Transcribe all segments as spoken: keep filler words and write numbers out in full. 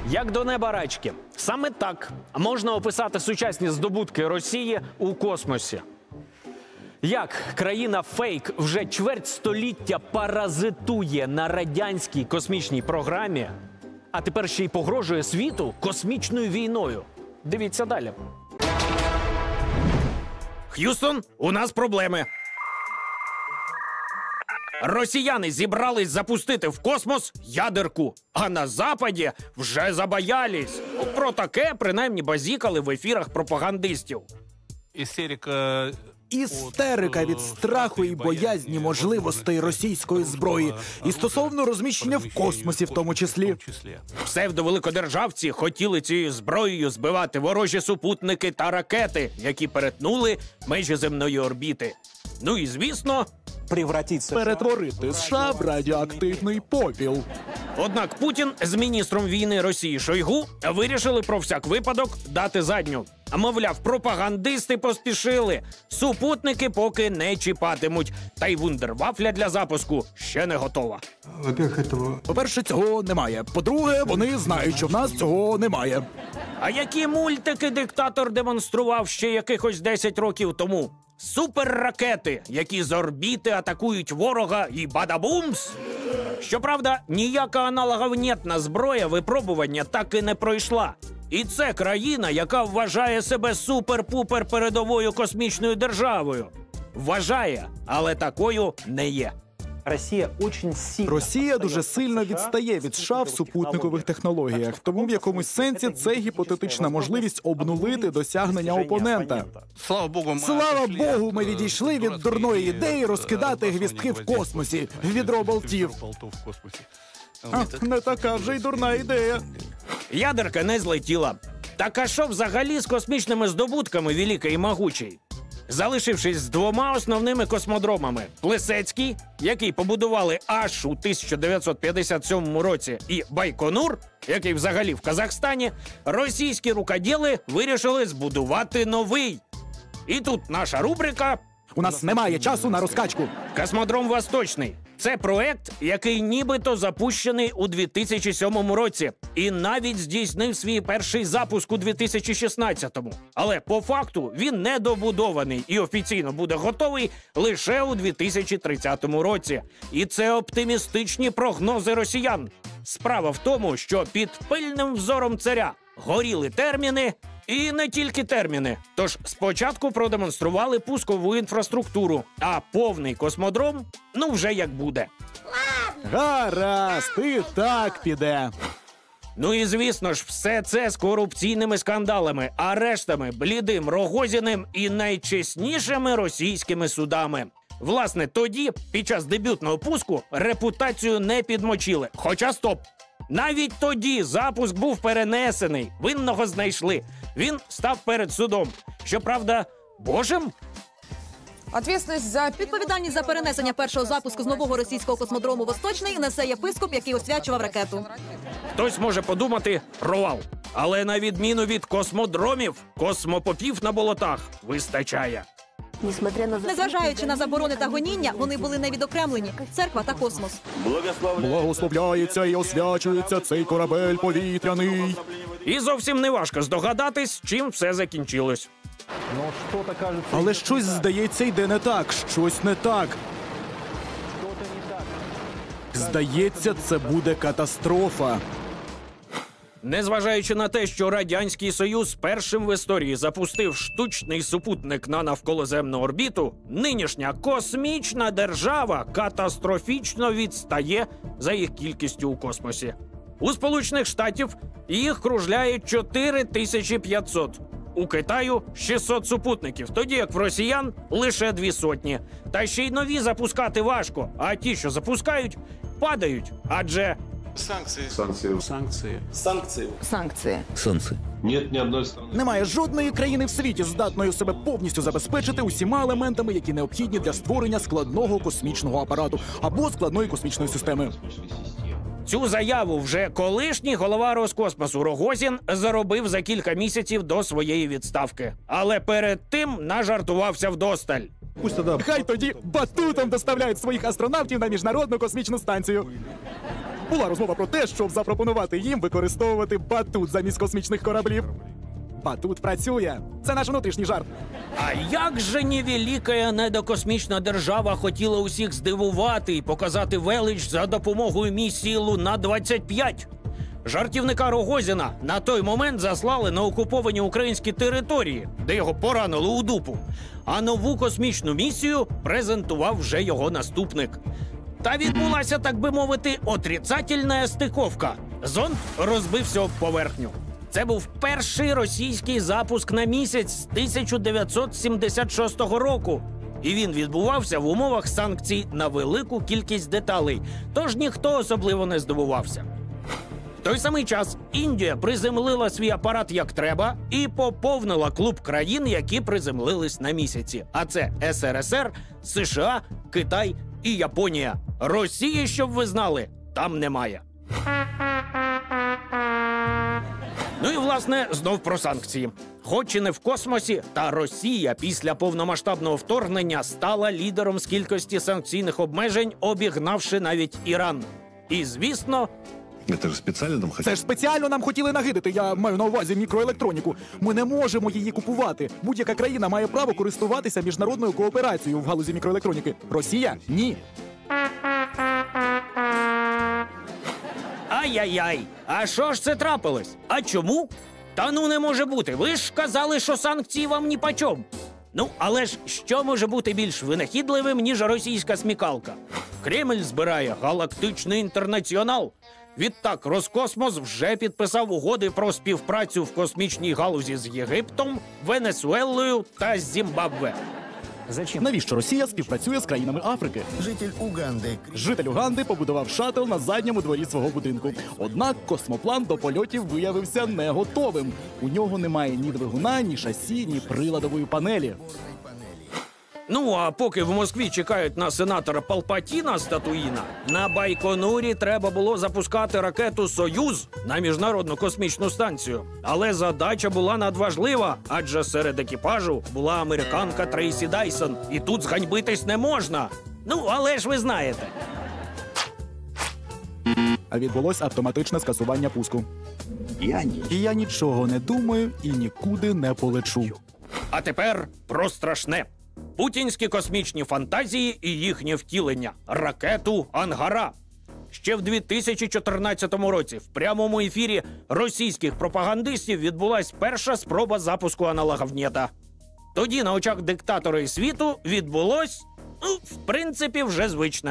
Як до неба рачки. Саме так можна описати сучасні здобутки Росії у космосі. Як країна-фейк вже чверть століття паразитує на радянській космічній програмі, а тепер ще й погрожує світу космічною війною. Дивіться далі. Х'юстон, у нас проблеми. Росіяни зібрались запустити в космос ядерку, а на Западі вже забоялись. Про таке, принаймні, базікали в ефірах пропагандистів. Істерика... Істерика від страху і боязні можливостей російської зброї. І стосовно розміщення в космосі в тому числі. Псевдовеликодержавці хотіли цією зброєю збивати ворожі супутники та ракети, які перетнули межі земної орбіти. Ну і, звісно, перетворити США в радіоактивний попіл. Однак Путін з міністром війни Росії Шойгу вирішили про всяк випадок дати задню. Мовляв, пропагандисти поспішили. Супутники поки не чіпатимуть. Та й вундервафля для запуску ще не готова. По-перше, цього немає. По-друге, вони знають, що в нас цього немає. А які мультики диктатор демонстрував ще якихось десять років тому? Суперракети, які з орбіти атакують ворога і бадабумс! Щоправда, ніяка аналоговнєтна зброя випробування так і не пройшла. І це країна, яка вважає себе супер-пупер передовою космічною державою. Вважає, але такою не є. Росія дуже сильно відстає від США в супутникових технологіях, тому в якомусь сенсі це гіпотетична можливість обнулити досягнення опонента. Слава Богу, ми, Слава Богу, ми відійшли від дурної ідеї розкидати гвіздки в космосі, відро болтів. А, не така вже й дурна ідея. Ядерка не злетіла. Так а що взагалі з космічними здобутками великий і могучий? Залишившись з двома основними космодромами – Плисецький, який побудували аж у тисяча дев'ятсот п'ятдесят сьомому році, і Байконур, який взагалі в Казахстані, російські рукоділи вирішили збудувати новий. І тут наша рубрика У нас немає часу на розкачку. «Космодром Восточний». Це проект, який нібито запущений у дві тисячі сьомому році і навіть здійснив свій перший запуск у дві тисячі шістнадцятому. Але по факту він недобудований і офіційно буде готовий лише у дві тисячі тридцятому році. І це оптимістичні прогнози росіян. Справа в тому, що під пильним взором царя горіли терміни, і не тільки терміни. Тож спочатку продемонстрували пускову інфраструктуру, а повний космодром, ну вже як буде. Гаразд, і так піде. Ну і звісно ж, все це з корупційними скандалами, арештами, блідим Рогозіним і найчеснішими російськими судами. Власне, тоді, під час дебютного пуску, репутацію не підмочили. Хоча стоп! Навіть тоді запуск був перенесений, винного знайшли. Він став перед судом. Щоправда, божим? Відповідальність за перенесення першого запуску з нового російського космодрому «Восточний» несе єпископ, який освячував ракету. Хтось може подумати – провал. Але на відміну від космодромів, космопопів на болотах вистачає. Незважаючи на заборони та гоніння, вони були не відокремлені – церква та космос. Благословляється і освячується цей корабель повітряний. І зовсім не важко здогадатись, чим все закінчилось. Але щось, здається, йде не так. Щось не так. Здається, це буде катастрофа. Незважаючи на те, що Радянський Союз першим в історії запустив штучний супутник на навколоземну орбіту, нинішня космічна держава катастрофічно відстає за їх кількістю у космосі. У Сполучених Штатів їх кружляє чотири тисячі п'ятсот. У Китаю – шістсот супутників, тоді як в росіян – лише дві сотні. Та ще й нові запускати важко, а ті, що запускають, падають, адже... Санкції. Санкції. Санкції. Санкції. Санкції. Санкції. Нет ні одної країни. Немає жодної країни в світі, здатної себе повністю забезпечити усіма елементами, які необхідні для створення складного космічного апарату або складної космічної системи. Цю заяву вже колишній голова Роскосмосу Рогозін заробив за кілька місяців до своєї відставки. Але перед тим нажартувався вдосталь. Хай тоді батутом доставляють своїх астронавтів на Міжнародну космічну станцію. Була розмова про те, щоб запропонувати їм використовувати батут замість космічних кораблів. Батут працює. Це наш внутрішній жарт. А як же невелика недокосмічна держава хотіла усіх здивувати і показати велич за допомогою місії Луна двадцять п'ять? Жартівника Рогозіна на той момент заслали на окуповані українські території, де його поранили у дупу. А нову космічну місію презентував вже його наступник. Та відбулася, так би мовити, отрицательна стиковка. Зонд розбився об поверхню. Це був перший російський запуск на місяць з тисяча дев'ятсот сімдесят шостого року. І він відбувався в умовах санкцій на велику кількість деталей, тож ніхто особливо не здивувався. В той самий час Індія приземлила свій апарат як треба і поповнила клуб країн, які приземлились на місяці. А це ес ер ес ер, США, Китай і Японія. Росії, щоб ви знали, там немає. Ну і, власне, знов про санкції. Хоч і не в космосі, та Росія після повномасштабного вторгнення стала лідером з кількості санкційних обмежень, обігнавши навіть Іран. І, звісно, Це ж спеціально нам хотіли? Це ж спеціально нам хотіли нагидити, я маю на увазі мікроелектроніку. Ми не можемо її купувати. Будь-яка країна має право користуватися міжнародною кооперацією в галузі мікроелектроніки. Росія – ні. ай-яй-яй, а що ж це трапилось? А чому? Та ну не може бути, ви ж казали, що санкції вам ніпочом. Ну, але ж що може бути більш винахідливим, ніж російська смікалка? Кремль збирає галактичний інтернаціонал. Відтак, Роскосмос вже підписав угоди про співпрацю в космічній галузі з Єгиптом, Венесуелою та Зімбабве. Навіщо Росія співпрацює з країнами Африки? Житель Уганди. Житель Уганди побудував шаттл на задньому дворі свого будинку. Однак космоплан до польотів виявився не готовим. У нього немає ні двигуна, ні шасі, ні приладової панелі. Ну, а поки в Москві чекають на сенатора Палпатіна з Татуїна, на Байконурі треба було запускати ракету «Союз» на Міжнародну космічну станцію. Але задача була надважлива, адже серед екіпажу була американка Трейсі Дайсон. І тут зганьбитись не можна. Ну, але ж ви знаєте. А відбулось автоматичне скасування пуску. Я, і я нічого не думаю і нікуди не полечу. А тепер про страшне. Путінські космічні фантазії і їхнє втілення – ракету «Ангара». Ще в дві тисячі чотирнадцятому році в прямому ефірі російських пропагандистів відбулась перша спроба запуску аналоговнєта. Тоді на очах диктатора і світу відбулось, ну, в принципі, вже звичне.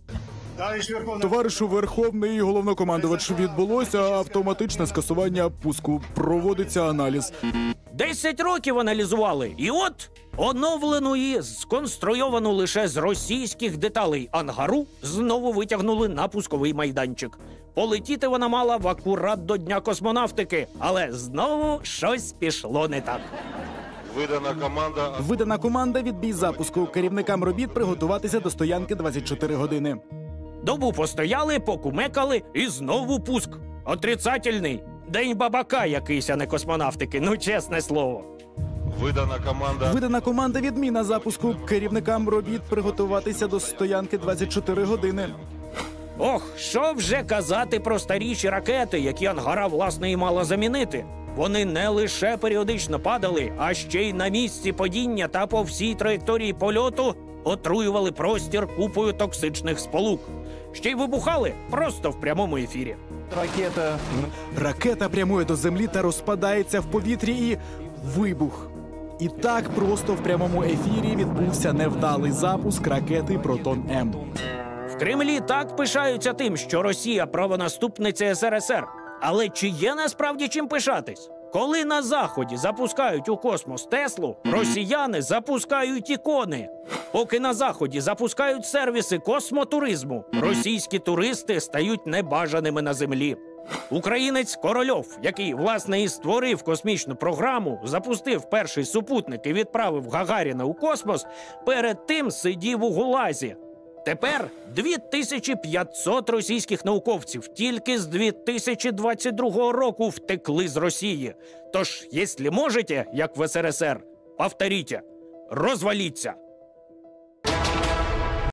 Товаришу Верховний головнокомандувач, відбулося автоматичне скасування пуску. Проводиться аналіз. Десять років аналізували, і от оновлену і сконструйовану лише з російських деталей «Ангару» знову витягнули на пусковий майданчик. Полетіти вона мала в акурат до Дня космонавтики, але знову щось пішло не так. Видана команда. Видана команда відбій запуску. Керівникам робіт приготуватися до стоянки двадцять чотири години. Добу постояли, покумекали і знову пуск. Отрицательний. День бабака якийсь, а не космонавтики, ну чесне слово. Видана команда. Видана команда відміна запуску. Керівникам робіт приготуватися до стоянки двадцять чотири години. Ох, що вже казати про старіші ракети, які «Ангара» власне і мала замінити. Вони не лише періодично падали, а ще й на місці падіння та по всій траєкторії польоту отруювали простір купою токсичних сполук. Ще й вибухали просто в прямому ефірі. Ракета. Ракета прямує до землі та розпадається в повітрі і вибух. І так просто в прямому ефірі відбувся невдалий запуск ракети «Протон-М». В Кремлі так пишаються тим, що Росія правонаступниця ес ер ес ер. Але чи є насправді чим пишатись? Коли на Заході запускають у космос Теслу, росіяни запускають ікони. Поки на Заході запускають сервіси космотуризму, російські туристи стають небажаними на землі. Українець Корольов, який, власне, і створив космічну програму, запустив перший супутник і відправив Гагаріна у космос, перед тим сидів у ГУЛАЗі. Тепер дві тисячі п'ятсот російських науковців тільки з дві тисячі двадцять другого року втекли з Росії. Тож, якщо можете, як в ес ер ес ер, повторіть, розваліться.